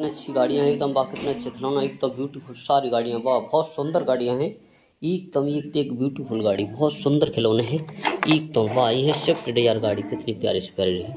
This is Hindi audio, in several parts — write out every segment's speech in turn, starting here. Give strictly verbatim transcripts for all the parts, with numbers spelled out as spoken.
कितनी अच्छी गाड़ियाँ हैं एकदम, वाह कितने अच्छे खिलौना, एकदम ब्यूटीफुल सारी गाड़ियाँ, वाह बहुत सुंदर गाड़ियाँ हैं एकदम, एक एक ब्यूटीफुल गाड़ी, बहुत सुंदर खिलौने हैं एकदम, वाह ये है स्विफ्ट डिजायर गाड़ी, कितनी प्यारी से प्यारी है।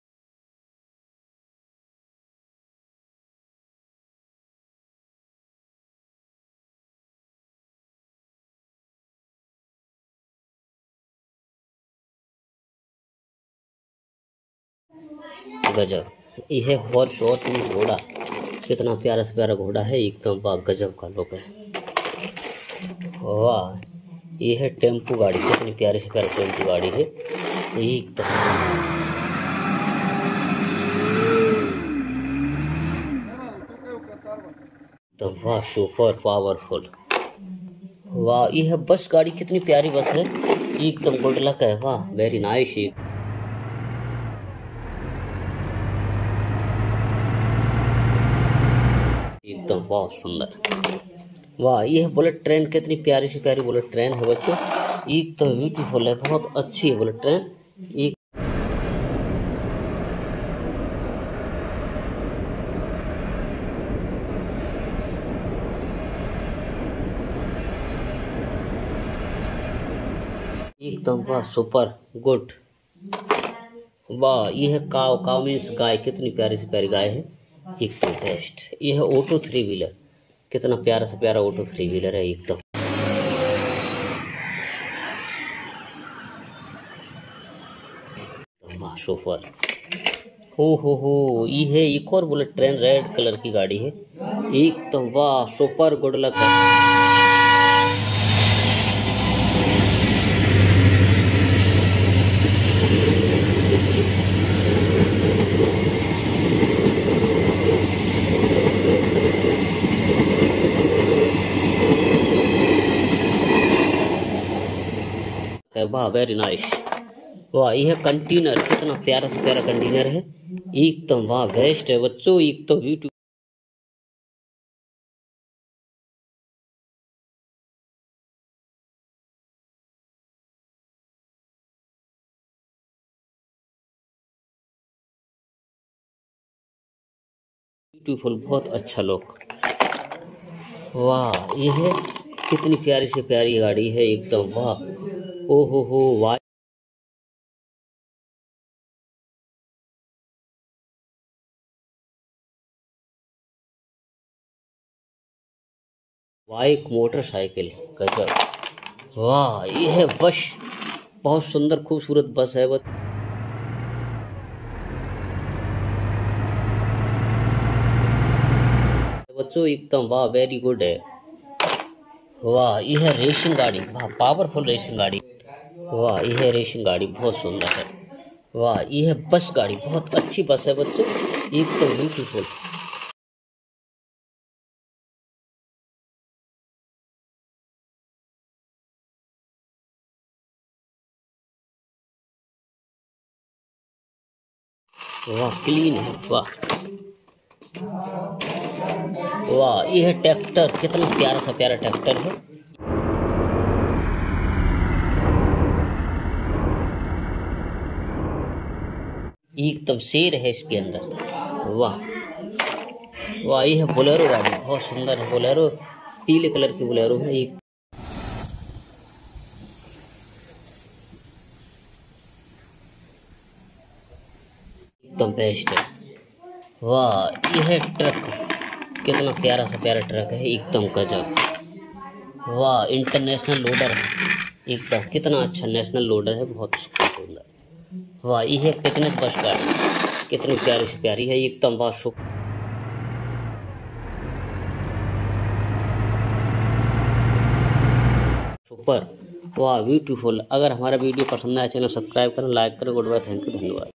गजब, ये है हॉर्स और घोड़ा, कितना प्यारा से प्यारा घोड़ा है एकदम, वाह गजब का लुक है। वाह ये है टेम्पू गाड़ी, कितनी प्यारी से प्यारी टेम्पू गाड़ी है एकदम, तो वाह सुपर पावरफुल। वाह ये है बस गाड़ी, कितनी प्यारी बस है एकदम, गुड लक है, वाह वेरी नाइस एकदम, बहुत सुंदर। वाह ये है बुलेट ट्रेन, कितनी प्यारी सी प्यारी बुलेट ट्रेन है बच्चों एकदम, ब्यूटीफुल है, बहुत अच्छी है बुलेट ट्रेन एक। एकदम वाह सुपर गुड। वाह ये है काव, काव मीन्स गाय, कितनी प्यारी से प्यारी गाय है एकदम बेस्ट। ये है ऑटो थ्री व्हीलर, कितना प्यारा से प्यारा ऑटो थ्री व्हीलर है एकदम, वाह सुपर। हो हो हो ये है एक और बुलेट ट्रेन, रेड कलर की गाड़ी है एकदम, वाह सुपर गुड लक है। वाह वेरी नाइस। वाह यह कंटेनर, कितना प्यारा से प्यारा कंटेनर है एकदम, वाह बेस्ट है बच्चों एकदम ब्यूटी। ब्यूटीफुल, बहुत अच्छा लुक। वाह ये है कितनी प्यारी से प्यारी गाड़ी है एकदम, वाह ओ हो हो वाह। बाइक मोटरसाइकिल गजब। वाह ये है बस, बहुत सुंदर खूबसूरत बस है बस। बच्चों एकदम वाह वेरी गुड है। वाह ये है रेसिंग गाड़ी, वाह पावरफुल रेसिंग गाड़ी, वाह ये है रेसिंग गाड़ी, बहुत सुंदर है। वाह ये है बस गाड़ी, बहुत अच्छी बस है बच्चों एकदम ब्यूटीफुल। वाह क्लीन है, वाह वाह ये है ट्रैक्टर, कितना प्यारा सा प्यारा ट्रैक्टर है। एकदम शेर है इसके अंदर, वाह वाह ये है बोलेरो गाड़ी, बहुत सुंदर है बोलेरो, पीले कलर की बोलेरो है एक एकदम बेस्ट है। वाह ये है ट्रक, कितना प्यारा सा प्यारा ट्रक है एकदम गजब। वाह इंटरनेशनल लोडर है एकदम, कितना अच्छा नेशनल लोडर है, बहुत सुंदर। वाह ये है पिकनिक बस गाड़ी, कितनी प्यारी से प्यारी है एकदम, वाह सुपर। वाह ब्यूटीफुल। अगर हमारा वीडियो पसंद आया चैनल सब्सक्राइब करें, लाइक करें। गुड बाय, थैंक यू, धन्यवाद।